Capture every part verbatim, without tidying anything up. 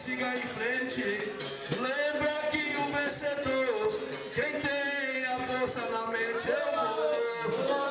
siga em frente. Lembra que o vencedor, quem tem a força na mente, eu vou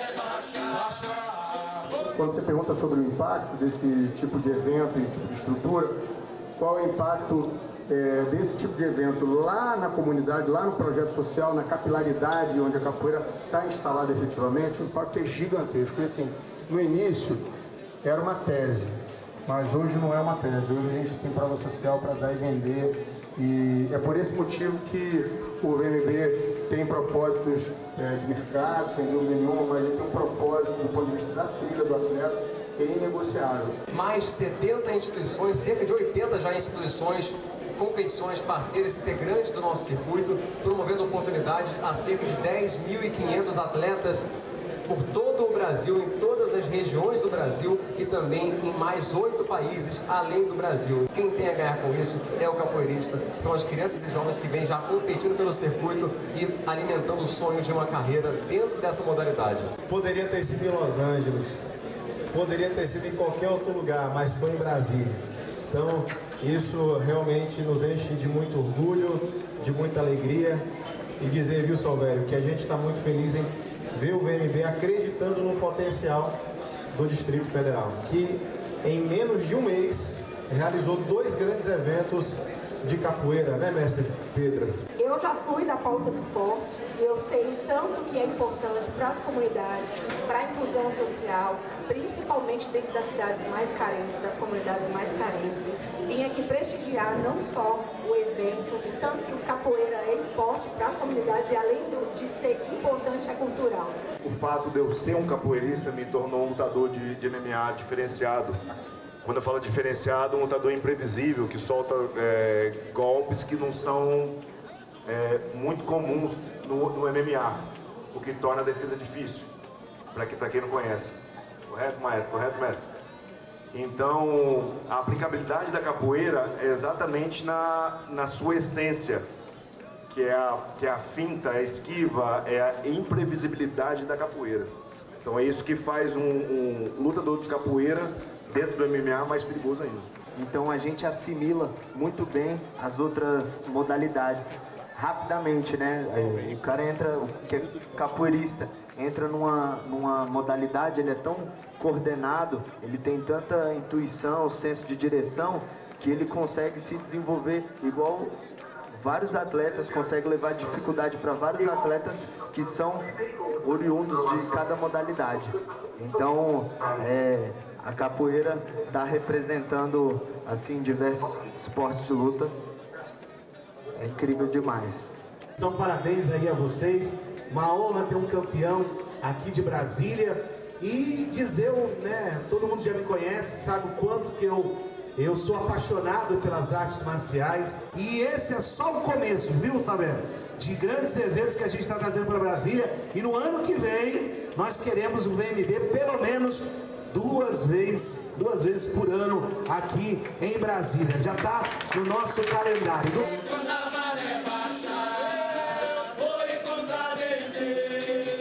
achar. Quando você pergunta sobre o impacto desse tipo de evento e tipo de estrutura, qual é o impacto é, desse tipo de evento lá na comunidade, lá no projeto social, na capilaridade onde a capoeira está instalada efetivamente, o impacto é gigantesco. E assim, no início era uma tese, mas hoje não é uma tese, hoje a gente tem prova social para dar e vender, e é por esse motivo que o V M B tem propósitos é, de mercado, sem dúvida nenhuma, mas ele tem um propósito do ponto de vista da trilha do atleta que é inegociável. Mais de setenta instituições, cerca de oitenta já instituições, competições parceiras, integrantes do nosso circuito, promovendo oportunidades a cerca de dez mil e quinhentos atletas por todo o Brasil, em todas as regiões do Brasil e também em mais oito países além do Brasil. Quem tem a ganhar com isso é o capoeirista, são as crianças e jovens que vêm já competindo pelo circuito e alimentando os sonhos de uma carreira dentro dessa modalidade. Poderia ter sido em Los Angeles, poderia ter sido em qualquer outro lugar, mas foi em Brasília. Então, isso realmente nos enche de muito orgulho, de muita alegria e dizer, viu, Salvério, que a gente está muito feliz em ver o V M B acreditando no potencial do Distrito Federal, que em menos de um mês realizou dois grandes eventos de capoeira, né, mestre Pedro? Eu já fui da pauta do esporte e eu sei tanto que é importante para as comunidades, para a inclusão social, principalmente dentro das cidades mais carentes, das comunidades mais carentes. Vim aqui prestigiar não só o evento, tanto que o capoeira é esporte para as comunidades e além de ser importante, é cultural. O fato de eu ser um capoeirista me tornou um lutador de, de M M A diferenciado. Quando eu falo diferenciado, um lutador imprevisível, que solta é, golpes que não são é, muito comuns no, no M M A, o que torna a defesa difícil, para que, para quem não conhece. Correto, maestro? Correto, mestre? Então, a aplicabilidade da capoeira é exatamente na, na sua essência, que é, a, que é a finta, a esquiva, é a imprevisibilidade da capoeira. Então é isso que faz um, um lutador de capoeira dentro do M M A mais perigoso ainda. Então a gente assimila muito bem as outras modalidades rapidamente, né? O cara entra, o que é capoeirista, entra numa, numa modalidade, ele é tão coordenado, ele tem tanta intuição, senso de direção, que ele consegue se desenvolver igual vários atletas, consegue levar dificuldade para vários atletas que são oriundos de cada modalidade. Então, é, a capoeira está representando assim diversos esportes de luta. É incrível demais. Então, parabéns aí a vocês. Uma honra ter um campeão aqui de Brasília. E dizer, né, todo mundo já me conhece, sabe o quanto que eu, eu sou apaixonado pelas artes marciais. E esse é só o começo, viu, Saber? De grandes eventos que a gente está trazendo para Brasília. E no ano que vem, nós queremos o V M B pelo menos duas vezes, duas vezes por ano aqui em Brasília. Já está no nosso calendário.